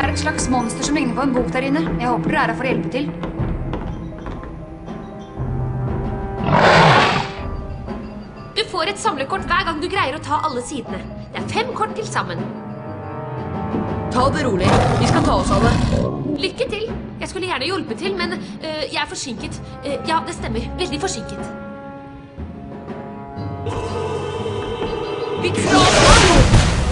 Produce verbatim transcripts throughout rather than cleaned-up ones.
er et slags monster som ligner på en bok der inne. Jeg håper dere er her for å hjelpe til. Du får et samlekort hver gang du greier å ta alle sidene. Det er fem kort til sammen. Ta det rolig. Vi skal ta oss av det. Lykke til. Jeg skulle gjerne hjulpet til, men øh, jeg er forsinket. Uh, ja, det stemmer. Veldig forsinket. Vik fra oss!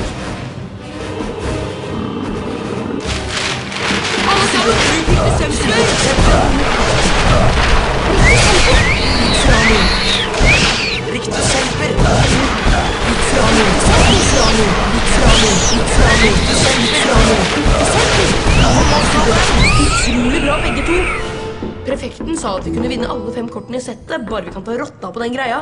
Alle sammen, bruk ikke sensor! Riktig semper! Vik fra nå! Vik fra nå! Vik fra nå! Vik fra nå! Vik fra nå! Utrolig bra begge to! Prefekten sa at vi kunne vinne alle fem kortene i settet, bare vi kan ta rotta på den greia.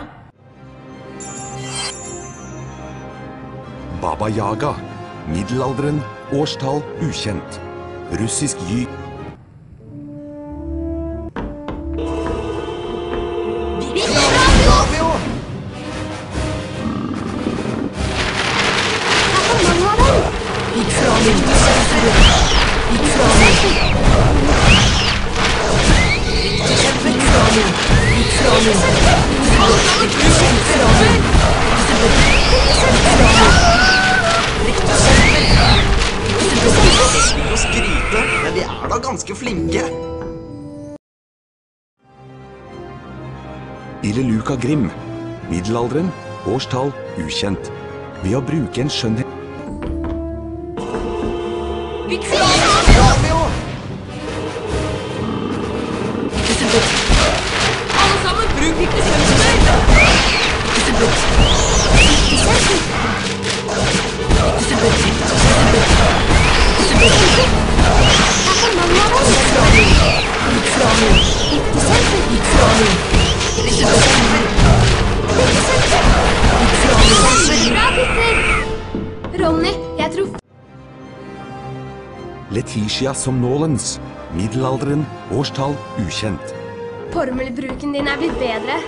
Baba Yaga. Middelalderen. Årstall ukjent. Russisk gy... Ileluka Grimm. Middelalderen. Årstall ukjent. Ved å bruke en skjønnhet... Alle sammen, bruk ikke sensor! Ronny, jeg tror... Letitia Somnolens. Middelalderen. Årstall ukjent. Formelbruken din er blitt bedre.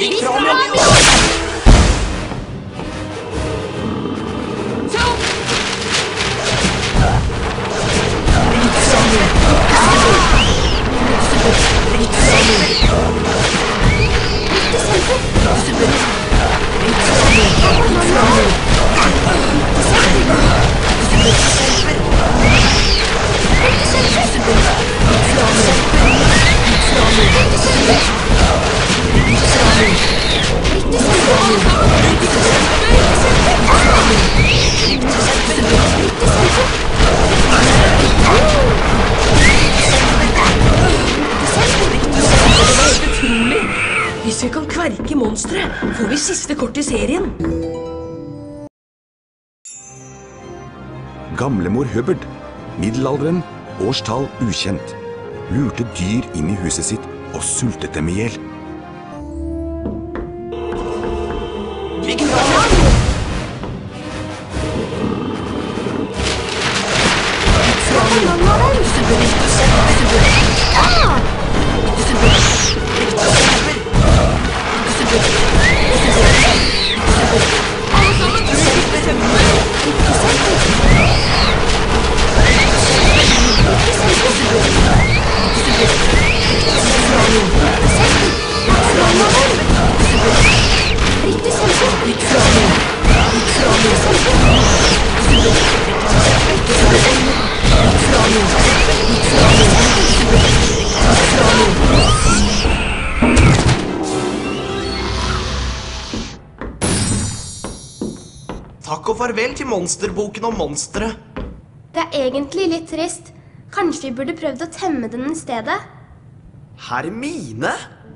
Hvis vi kan kverke monstre, får vi siste kort i serien. Gamlemor Hubbard. Middelalderen. Årstall ukjent. Lurte dyr inn i huset sitt og sultet dem ihjel. Takk og farvel til monsterboken om monstre. Det er egentlig litt trist. Kanskje vi burde prøvd å temme den i stedet? Hermine?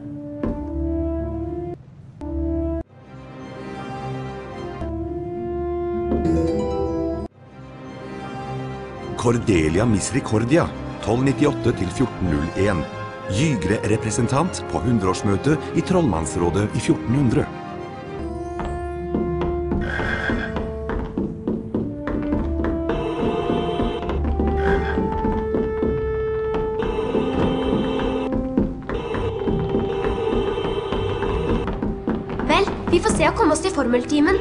Cordelia Misericordia. tolv nittiåtte til fjorten null én. Jygre-representant på hundreårsmøtet i Trollmannsrådet i fjorten hundre. Vel, vi får se å komme oss til formeltimen.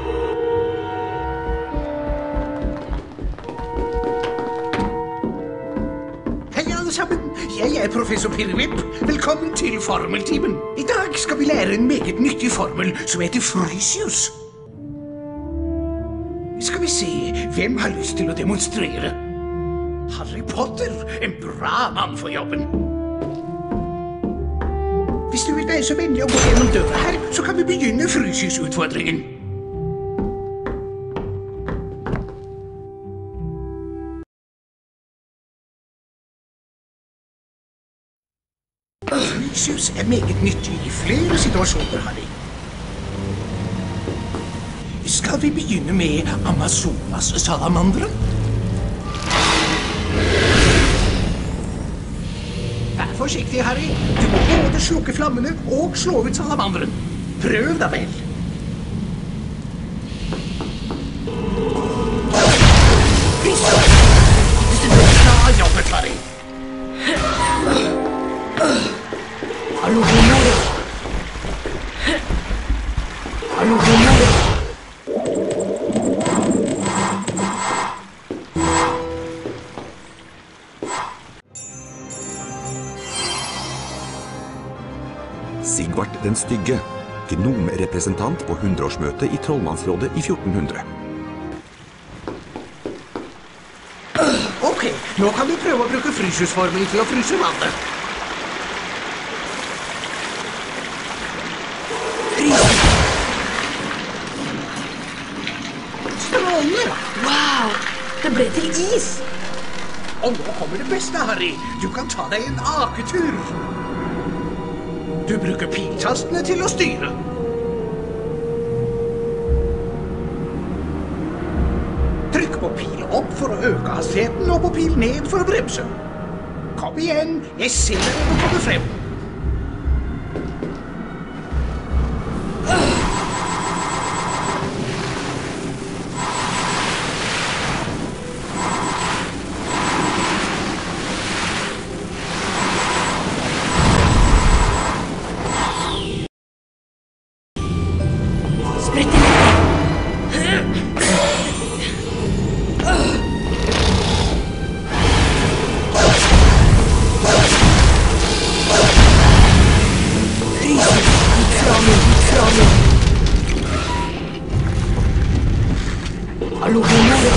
er professor Pirvip. Velkommen til formeltimen. I dag skal vi lære en meget nyttig formel som heter Frisius. Skal vi se, hvem har lyst til å demonstrere? Harry Potter, en bra mann for jobben. Hvis du vil være så vennlig å gå gjennom døra her, så kan vi begynne Frisius-utfordringen. Frisius er meget nyttig i flere situasjoner, Harry. Skal vi begynne med Amazonas-salamanderen? Vær forsiktig, Harry. Du må både slukke flammene og slå ut salamanderen. Prøv da vel. Bra jobbet, Harry. Hallo, Romero. Hallo, Romero. Sigvart den stygge, gnomrepresentant på hundreårsmøtet i Trollmannsrådet i fjorten hundre. Ok, nå kan vi prøve å bruke Frisius-formelen til å fryse vannet. Strålende! Wow, det ble til is. Og nå kommer det beste, Harry. Du kan ta deg en aketur. Du bruker piltastene til å styre. Trykk på pil opp for å øke hastigheten, og på pil ned for å bremse. Kom igjen, jeg ser deg når du kommer frem. Hallo, Romero.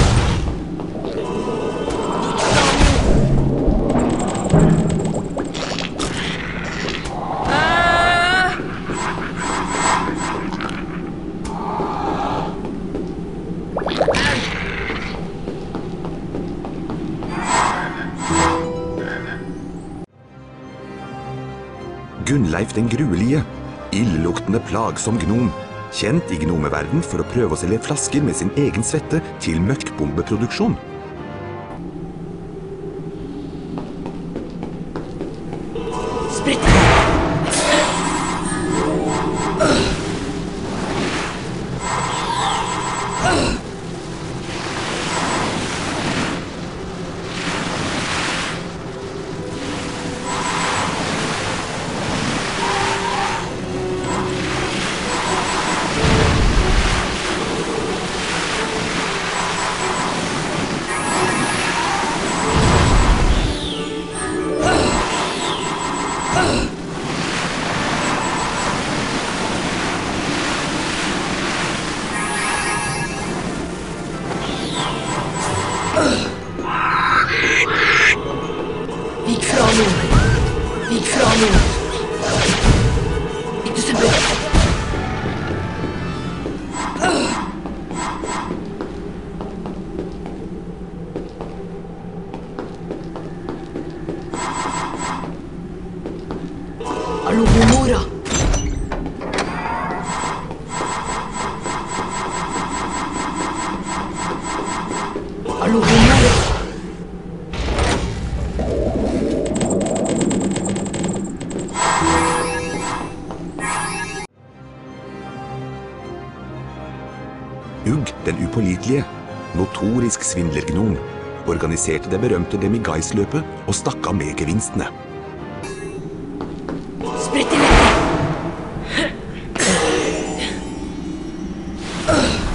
Gunnleif den gruelige, illeluktende plagsom gnom, kjent i gnomeverden for å prøve å selge flasker med sin egen svette til møkkbombeproduksjon. Spretter! Vik fra nå. Vik fra nå. Ikke så bra. Hallo, Romora. Hallo, Romora. Ugg den upålitelige, notorisk svindlergnom, organiserte det berømte Demiguise-løpet og stakk av med gevinstene. Spretter ned.